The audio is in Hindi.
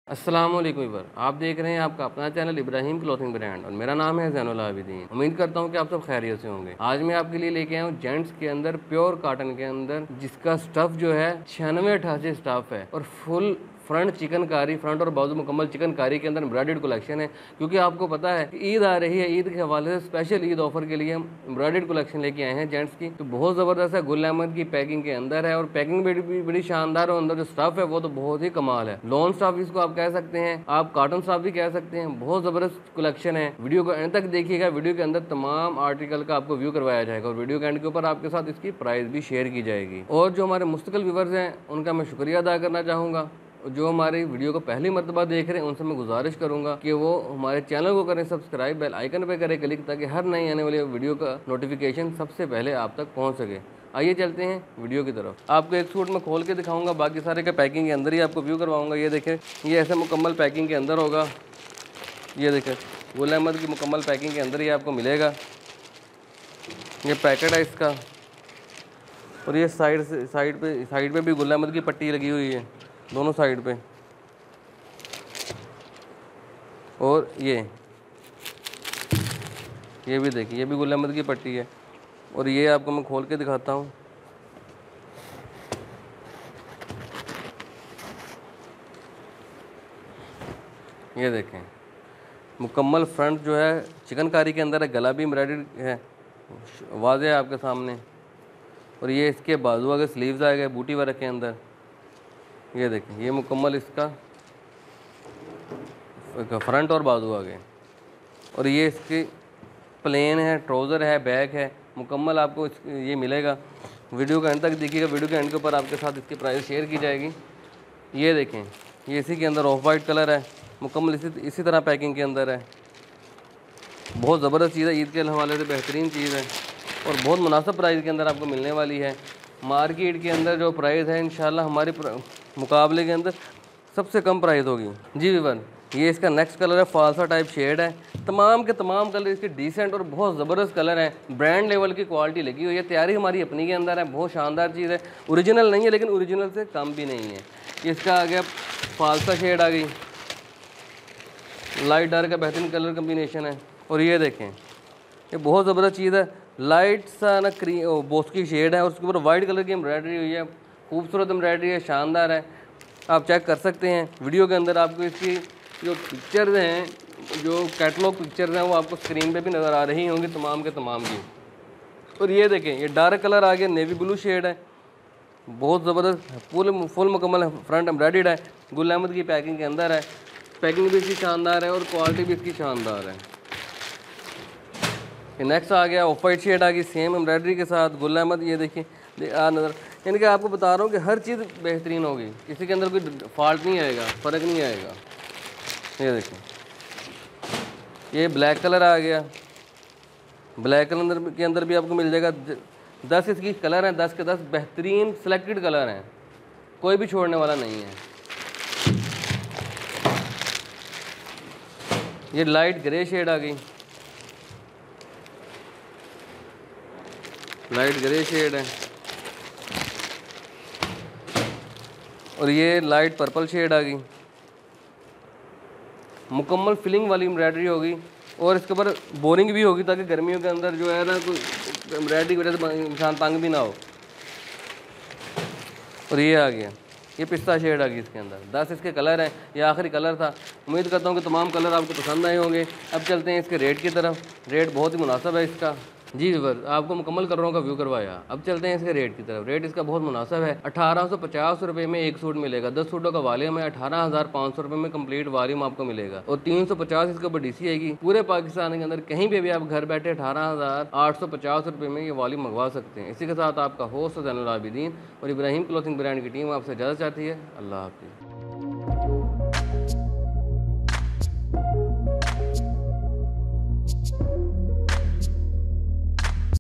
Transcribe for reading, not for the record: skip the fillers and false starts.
अस्सलाम वालेकुम वीवर, आप देख रहे हैं आपका अपना चैनल इब्राहिम क्लॉथिंग ब्रांड और मेरा नाम है ज़ैनुल आबिदीन। उम्मीद करता हूं कि आप सब खैरियत से होंगे। आज मैं आपके लिए लेके आया हूं जेंट्स के अंदर प्योर कॉटन के अंदर, जिसका स्टफ़ जो है 96-88 स्टफ़ है और फुल फ्रंट चिकनकारी, फ्रंट और बाजू मुकम्मल चिकनकारी के अंदर एम्ब्रॉयडर्ड कलेक्शन है। क्योंकि आपको पता है कि ईद आ रही है, ईद के हवाले से स्पेशल ईद ऑफर के लिए हम एम्ब्रॉयडर्ड कलेक्शन लेके आए हैं जेंट्स की। तो बहुत ज़बरदस्त है, गुल अहमद की पैकिंग के अंदर है और पैकिंग भी बड़ी शानदार है। और अंदर जो स्टफ़ है वो तो बहुत ही कमाल है। लॉन स्टफ़ इसको आप कह सकते हैं, आप कॉटन स्टफ़ भी कह सकते हैं। बहुत ज़बरदस्त कलेक्शन है। वीडियो को एंड तक देखिएगा, वीडियो के अंदर तमाम आर्टिकल का आपको व्यू करवाया जाएगा और वीडियो के एंड के ऊपर आपके साथ इसकी प्राइस भी शेयर की जाएगी। और जो हमारे मुस्तकिल व्यूवर्स हैं उनका मैं शुक्रिया अदा करना चाहूँगा। जो हमारी वीडियो को पहली मरतबा देख रहे हैं उनसे मैं गुजारिश करूंगा कि वो हमारे चैनल को करें सब्सक्राइब, बेल आइकन पे करें क्लिक, ताकि हर नई आने वाली वीडियो का नोटिफिकेशन सबसे पहले आप तक पहुंच सके। आइए चलते हैं वीडियो की तरफ। आपको एक सूट में खोल के दिखाऊंगा, बाकी सारे के पैकिंग के अंदर ही आपको व्यू करवाऊंगा। ये देखें, ये ऐसे मुकम्मल पैकिंग के अंदर होगा। ये देखें, गुल अहमद की मुकम्मल पैकिंग के अंदर ही आपको मिलेगा। ये पैकेट है इसका, और ये साइड पे भी गुल अहमद की पट्टी लगी हुई है दोनों साइड पे। और ये भी देखिए, ये भी गुल अहमद की पट्टी है। और ये आपको मैं खोल के दिखाता हूँ। ये देखें, मुकम्मल फ्रंट जो है चिकनकारी के अंदर है, गला भी एम्ब्रॉयडर्ड है, वाज़े है आपके सामने। और ये इसके बाजू आगे स्लीव्स आ गए बूटी वर्क के अंदर। ये देखें, ये मुकम्मल इसका फ्रंट और बाजू आ गए। और ये इसकी प्लेन है, ट्राउज़र है, बैक है, मुकम्मल आपको ये मिलेगा। वीडियो के एंड तक देखिएगा, वीडियो के एंड के ऊपर आपके साथ इसकी प्राइस शेयर की जाएगी। ये देखें, ये इसी के अंदर ऑफ वाइट कलर है, मुकम्मल इसी तरह पैकिंग के अंदर है। बहुत ज़बरदस्त चीज़ है, ईद के हवाले से बेहतरीन चीज़ है और बहुत मुनासिब प्राइस के अंदर आपको मिलने वाली है। मार्केट के अंदर जो प्राइस है इंशाल्लाह हमारी मुकाबले के अंदर सबसे कम प्राइस होगी। जी वीवर, ये इसका नेक्स्ट कलर है, फालसा टाइप शेड है। तमाम के तमाम कलर इसके डिसेंट और बहुत ज़बरदस्त कलर हैं। ब्रांड लेवल की क्वालिटी लगी हुई है, तैयारी हमारी अपनी के अंदर है। बहुत शानदार चीज़ है, ओरिजिनल नहीं है लेकिन ओरिजिनल से कम भी नहीं है। इसका आ गया फालसा शेड आ गई, लाइट डार्क का बेहतरीन कलर कम्बिनेशन है। और ये देखें, ये बहुत ज़बरदस्त चीज़ है, लाइट सा ना बोस की शेड है और उसके ऊपर वाइट कलर की एम्ब्रॉयडरी हुई है। खूबसूरत एम्ब्रॉयडरी है, शानदार है, आप चेक कर सकते हैं। वीडियो के अंदर आपको इसकी जो पिक्चर्स हैं, जो कैटलॉग पिक्चर्स हैं, वो आपको स्क्रीन पे भी नज़र आ रही होंगी तमाम के तमाम की। और ये देखें, ये डार्क कलर आ गया, नेवी ब्लू शेड है, बहुत ज़बरदस्त फुल मुकम्मल फ्रंट एम्ब्रॉयडर्ड है, गुल अहमद की पैकिंग के अंदर है। पैकिंग भी इसकी शानदार है और क्वालिटी भी इसकी शानदार है। नेक्स्ट आ गया ऑफ वाइट शेड आ गई, सेम एम्ब्रॉयडरी के साथ गुल अहमद। ये देखिए नज़र, यानी कि आपको बता रहा हूँ कि हर चीज़ बेहतरीन होगी, किसी के अंदर कोई फॉल्ट नहीं आएगा, फ़र्क नहीं आएगा। ये देखिए, ये ब्लैक कलर आ गया, ब्लैक कलर के अंदर भी आपको मिल जाएगा। 10 इसकी कलर हैं, 10 के 10 बेहतरीन सेलेक्टेड कलर हैं, कोई भी छोड़ने वाला नहीं है। ये लाइट ग्रे शेड आ गई, लाइट ग्रे शेड है। और ये लाइट पर्पल शेड आ गई, मुकम्मल फिलिंग वाली एम्ब्रॉयडरी होगी और इसके ऊपर बोरिंग भी होगी, ताकि गर्मियों के अंदर जो है ना कोई एम्ब्रॉयडरी की वजह से इंसान तंग भी ना हो। और ये आ गया, ये पिस्ता शेड आ गई इसके अंदर। 10 इसके कलर हैं, ये आखिरी कलर था। उम्मीद करता हूँ कि तमाम कलर आपको पसंद आए होंगे। अब चलते हैं इसके रेट की तरफ। रेट बहुत ही मुनासिब है इसका। जी वीवर, आपको मुकम्मल कलरों का व्यू करवाया। अब चलते हैं इसके रेट की तरफ। रेट इसका बहुत मुनासिब है, 1850 रुपये में एक सूट मिलेगा। 10 सूटों का वॉल्यूम है, 18,500 रुपये में कंप्लीट वॉल्यूम आपको मिलेगा। और 350 इसके ऊपर डीसी आएगी। पूरे पाकिस्तान के अंदर कहीं पे भी आप घर बैठे 18,850 रुपये में ये वॉल्यूम मंगवा सकते हैं। इसी के साथ आपका होस्ट ज़ैनुल आबिदीन और इब्राहिम क्लॉथिंग ब्रांड की टीम आपसे इजाज़त चाहती है। अल्लाह हाफ़िज़।